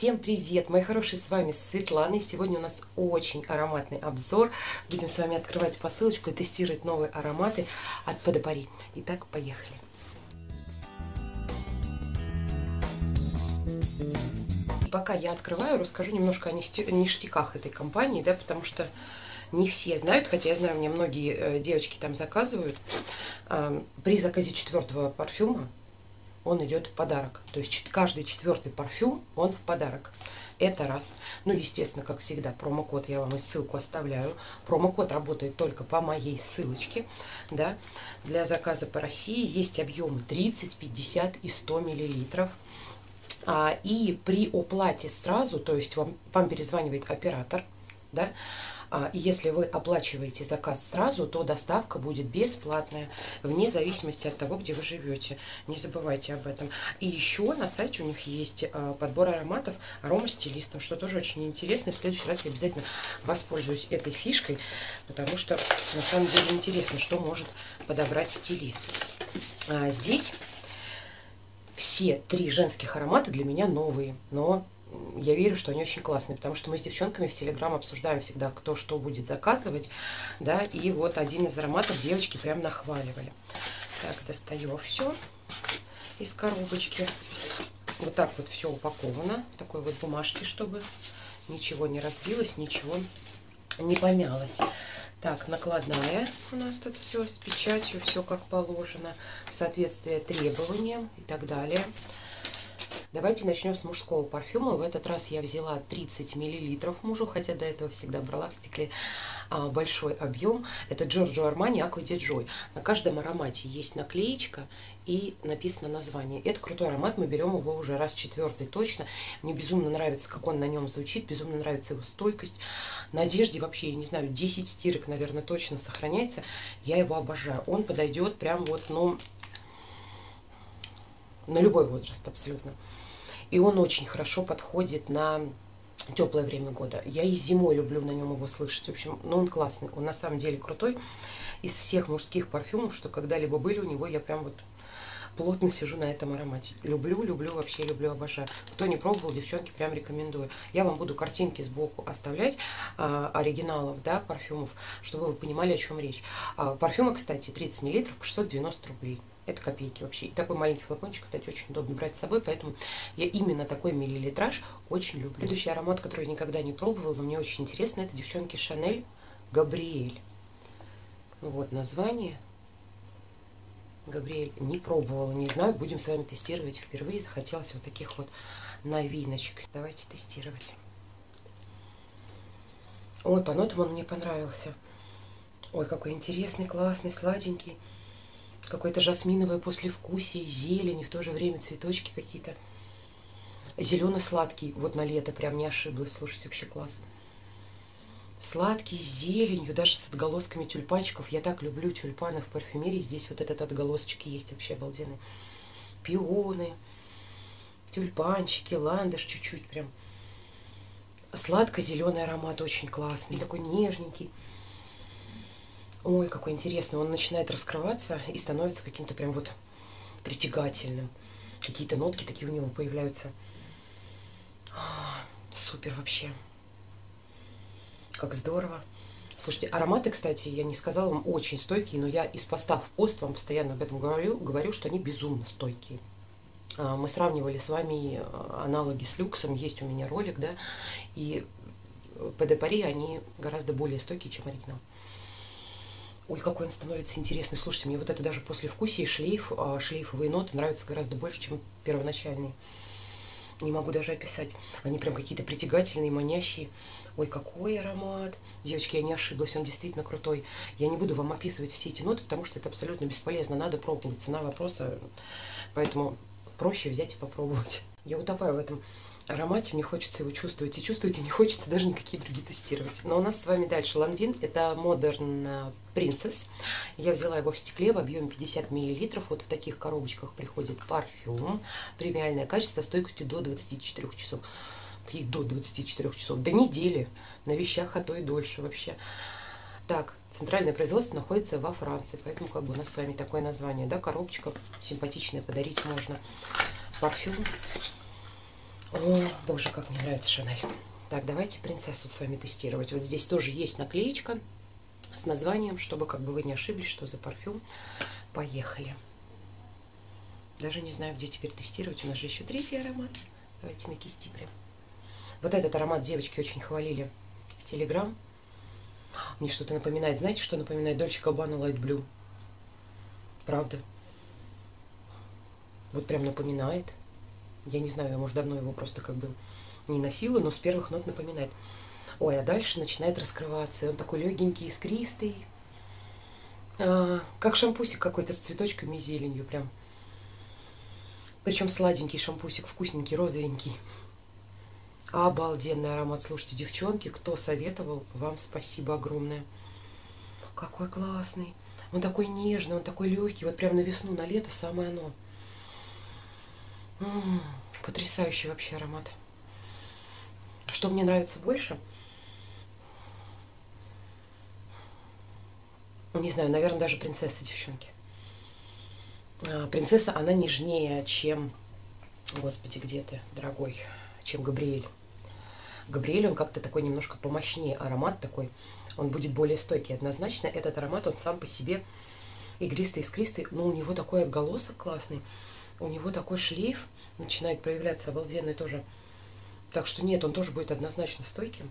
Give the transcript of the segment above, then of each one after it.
Всем привет, мои хорошие, с вами Светлана. И сегодня у нас очень ароматный обзор. Будем с вами открывать посылочку и тестировать новые ароматы от Eau de Paris. Итак, поехали. И пока я открываю, расскажу немножко о ништяках этой компании, да, потому что не все знают, хотя я знаю, мне многие девочки там заказывают. При заказе 4-го парфюма он идет в подарок. То есть каждый 4-й парфюм, он в подарок. Это раз. Ну, естественно, как всегда, промокод я вам и ссылку оставляю. Промокод работает только по моей ссылочке. Да. Для заказа по России есть объемы 30, 50 и 100 миллилитров. И при оплате сразу, то есть вам перезванивает оператор, да, и если вы оплачиваете заказ сразу, то доставка будет бесплатная, вне зависимости от того, где вы живете. Не забывайте об этом. И еще на сайте у них есть подбор ароматов аромастилистом, что тоже очень интересно. В следующий раз я обязательно воспользуюсь этой фишкой, потому что на самом деле интересно, что может подобрать стилист. Здесь все 3 женских аромата для меня новые, но я верю, что они очень классные, потому что мы с девчонками в Телеграм обсуждаем всегда, кто что будет заказывать, да, и вот один из ароматов девочки прям нахваливали. Так, достаю все из коробочки. Вот так вот все упаковано, в такой вот бумажке, чтобы ничего не разбилось, ничего не помялось. Так, накладная у нас тут все с печатью, все как положено, соответствие требованиям и так далее. Давайте начнем с мужского парфюма. В этот раз я взяла 30 миллилитров мужу, хотя до этого всегда брала в стекле большой объем. Это Giorgio Armani Acqua di Gio. На каждом аромате есть наклеечка и написано название. Это крутой аромат, мы берем его уже раз 4-й точно. Мне безумно нравится, как он на нем звучит, безумно нравится его стойкость. На одежде вообще, я не знаю, 10 стирок, наверное, точно сохраняется. Я его обожаю. Он подойдет прям вот, ну, на любой возраст абсолютно. И он очень хорошо подходит на теплое время года. Я и зимой люблю на нем его слышать. В общем, ну он классный. Он на самом деле крутой. Из всех мужских парфюмов, что когда-либо были у него, я прям вот плотно сижу на этом аромате. Люблю, вообще люблю, обожаю. Кто не пробовал, девчонки, прям рекомендую. Я вам буду картинки сбоку оставлять, оригиналов, да, парфюмов, чтобы вы понимали, о чем речь. Парфюмы, кстати, 30 мл по 690 рублей. Это копейки вообще. И такой маленький флакончик, кстати, очень удобно брать с собой, поэтому я именно такой миллилитраж очень люблю. Следующий аромат, который я никогда не пробовала, но мне очень интересно, это, девчонки, Шанель Габриэль. Вот название. Габриэль не пробовала, не знаю, будем с вами тестировать впервые. Захотелось вот таких вот новиночек. Давайте тестировать. Ой, по нотам он мне понравился. Ой, какой интересный, классный, сладенький. Какое-то жасминовое послевкусие, зелень, и в то же время цветочки какие-то. Зелено-сладкий, вот на лето прям не ошиблась. Слушайте, вообще класс. Сладкий, с зеленью, даже с отголосками тюльпанчиков. Я так люблю тюльпаны в парфюмерии. Здесь вот этот отголосочек есть, вообще обалденный. Пионы, тюльпанчики, ландыш чуть-чуть прям. Сладко-зеленый аромат очень классный, такой нежненький. Ой, какой интересный. Он начинает раскрываться и становится каким-то прям вот притягательным. Какие-то нотки такие у него появляются. Супер вообще. Как здорово. Слушайте, ароматы, кстати, я не сказала вам, очень стойкие, но я из поста в пост вам постоянно об этом говорю, что они безумно стойкие. Мы сравнивали с вами аналоги с люксом, есть у меня ролик, да, и Eau de Paris они гораздо более стойкие, чем оригинал. Ой, какой он становится интересный. Слушайте, мне вот это даже послевкусие, шлейфовые ноты нравятся гораздо больше, чем первоначальные. Не могу даже описать. Они прям какие-то притягательные, манящие. Ой, какой аромат. Девочки, я не ошиблась, он действительно крутой. Я не буду вам описывать все эти ноты, потому что это абсолютно бесполезно. Надо пробовать, цена вопроса. Поэтому проще взять и попробовать. Я утопаю в этом аромате, мне хочется его чувствовать. И чувствовать, и не хочется даже никакие другие тестировать. Но у нас с вами дальше Lanvin. Это Modern Princess. Я взяла его в стекле в объеме 50 мл. Вот в таких коробочках приходит парфюм. Премиальное качество со стойкостью до 24 часов. Каких до 24 часов? До недели. На вещах, а то и дольше вообще. Так, центральное производство находится во Франции. Поэтому как бы у нас с вами такое название. Да, коробочка симпатичная, подарить можно. Парфюм. О, боже, как мне нравится Шанель. Так, давайте принцессу с вами тестировать. Вот здесь тоже есть наклеечка с названием, чтобы как бы вы не ошиблись, что за парфюм. Поехали. Даже не знаю, где теперь тестировать. У нас же еще третий аромат. Давайте на кисти прям. Вот этот аромат девочки очень хвалили в Телеграм. Мне что-то напоминает. Знаете, что напоминает? Dolce Gabbana Light Blue. Правда. Вот прям напоминает. Я не знаю, я, может, давно его просто как бы не носила, но с первых нот напоминает. Ой, а дальше начинает раскрываться. Он такой легенький, искристый. Как шампусик какой-то с цветочками и зеленью прям. Причем сладенький шампусик, вкусненький, розовенький. Обалденный аромат. Слушайте, девчонки, кто советовал, вам спасибо огромное. Какой классный. Он такой нежный, он такой легкий. Вот прям на весну, на лето самое оно. Потрясающий вообще аромат. Что мне нравится больше? Не знаю, наверное, даже принцесса, девчонки. Принцесса, она нежнее, чем... Господи, где ты, дорогой? Чем Габриэль. Габриэль, он как-то такой немножко помощнее. Аромат такой, он будет более стойкий. Однозначно, этот аромат, он сам по себе игристый, искристый. Но у него такой отголосок классный. У него такой шлейф начинает проявляться, обалденный тоже. Так что нет, он тоже будет однозначно стойким.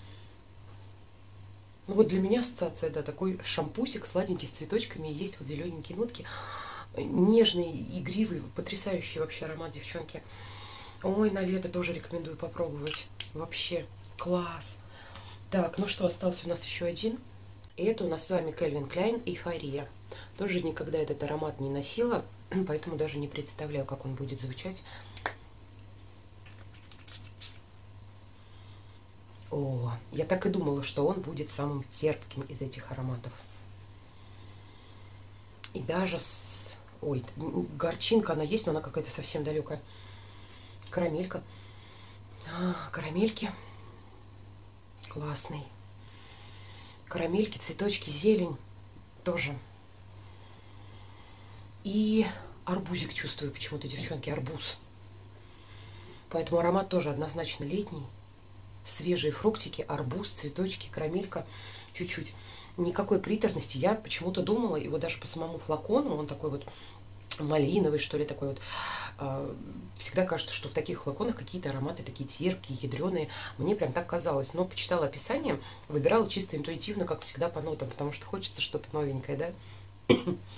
Ну вот для меня ассоциация, да, такой шампусик сладенький с цветочками, и есть вот зелененькие нотки. Нежный, игривый, потрясающий вообще аромат, девчонки. Ой, на лето тоже рекомендую попробовать. Вообще класс. Так, ну что, остался у нас еще один. И это у нас с вами Calvin Klein Эйфория. Тоже никогда этот аромат не носила, поэтому даже не представляю, как он будет звучать. О, я так и думала, что он будет самым терпким из этих ароматов. И даже с... Ой, горчинка она есть, но она какая-то совсем далекая. Карамелька. Карамельки. Классный. Карамельки, цветочки, зелень. Тоже. И арбузик чувствую почему-то, девчонки, арбуз. Поэтому аромат тоже однозначно летний. Свежие фруктики, арбуз, цветочки, карамелька. Чуть-чуть. Никакой приторности. Я почему-то думала, и вот даже по самому флакону, он такой вот малиновый, что ли, такой вот. Всегда кажется, что в таких флаконах какие-то ароматы такие терпкие, ядреные. Мне прям так казалось. Но почитала описание, выбирала чисто интуитивно, как всегда, по нотам, потому что хочется что-то новенькое, да?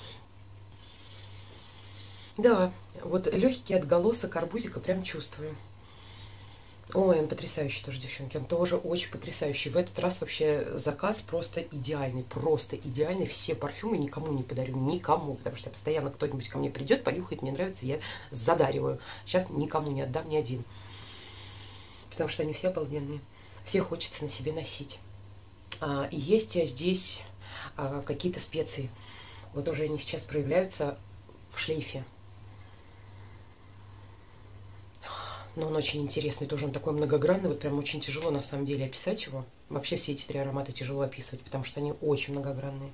Да, вот легкий отголосок арбузика прям чувствую. Ой, он потрясающий тоже, девчонки. Он тоже очень потрясающий. В этот раз вообще заказ просто идеальный. Просто идеальный. Все парфюмы никому не подарю. Никому. Потому что постоянно кто-нибудь ко мне придет, понюхает, мне нравится, я задариваю. Сейчас никому не отдам ни один. Потому что они все обалденные. Все хочется на себе носить. И есть здесь какие-то специи. Вот уже они сейчас проявляются в шлейфе. Но он очень интересный, тоже он такой многогранный, вот прям очень тяжело на самом деле описать его. Вообще все эти три аромата тяжело описывать, потому что они очень многогранные.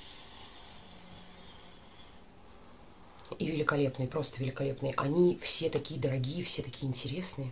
И великолепные, просто великолепные. Они все такие дорогие, все такие интересные.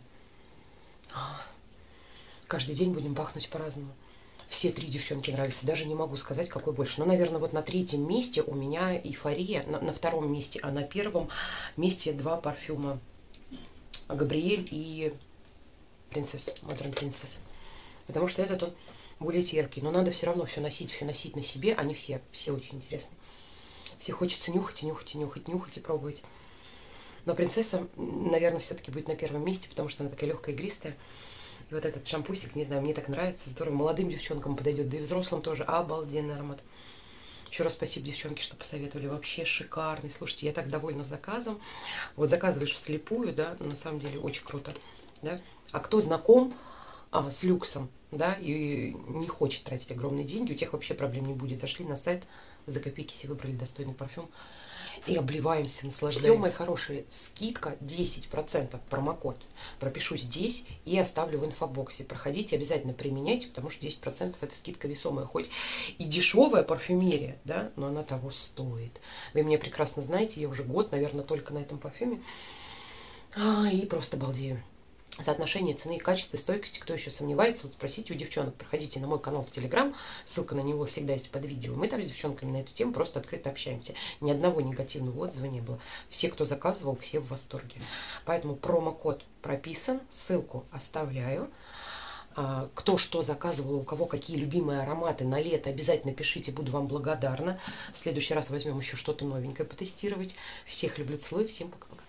Каждый день будем пахнуть по-разному. Все три девчонки нравятся, даже не могу сказать, какой больше. Но, наверное, вот на третьем месте у меня эйфория, на втором месте, а на первом месте два парфюма. Габриэль и принцесса, Modern Princess. Потому что этот он более терпкий. Но надо все равно все носить на себе. Они все очень интересные. Все хочется нюхать и нюхать и нюхать, нюхать и пробовать. Но принцесса, наверное, все-таки будет на первом месте, потому что она такая легкая, игристая. И вот этот шампусик, не знаю, мне так нравится. Здорово. Молодым девчонкам подойдет, да и взрослым тоже. Обалденный аромат. Еще раз спасибо, девчонки, что посоветовали. Вообще шикарный. Слушайте, я так довольна заказом. Вот заказываешь вслепую, да, на самом деле очень круто, да. А кто знаком с люксом, да, и не хочет тратить огромные деньги, у тех вообще проблем не будет. Зашли на сайт, за копейки себе выбрали достойный парфюм и обливаемся, наслаждаемся. Все, мои хорошие, скидка 10%, промокод. Пропишу здесь и оставлю в инфобоксе. Проходите, обязательно применяйте, потому что 10% это скидка весомая. Хоть и дешевая парфюмерия, да, но она того стоит. Вы меня прекрасно знаете, я уже год, наверное, только на этом парфюме. И просто балдею. Соотношение цены и качества, и стойкости, кто еще сомневается, вот спросите у девчонок, проходите на мой канал в Телеграм, ссылка на него всегда есть под видео. Мы там с девчонками на эту тему просто открыто общаемся. Ни одного негативного отзыва не было. Все, кто заказывал, все в восторге. Поэтому промокод прописан, ссылку оставляю. Кто что заказывал, у кого какие любимые ароматы на лето, обязательно пишите, буду вам благодарна. В следующий раз возьмем еще что-то новенькое потестировать. Всех люблю, целую, всем пока-пока.